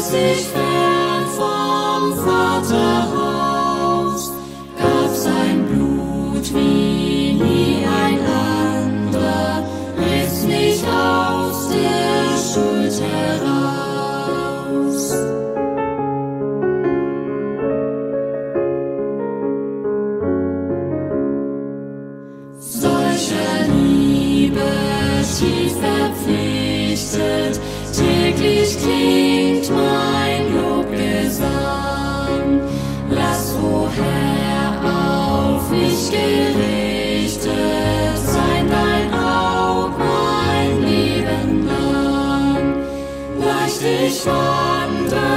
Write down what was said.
sich fern vom Vaterhaus, gab sein Blut wie nie ein anderer, riss mich aus der Schuld heraus. Solcher Liebe tief verpflichtet, täglich klingt mein Lobgesang. Lass, o Herr, auf mich gerichtet sein dein Aug mein Leben lang. Leicht ich wandre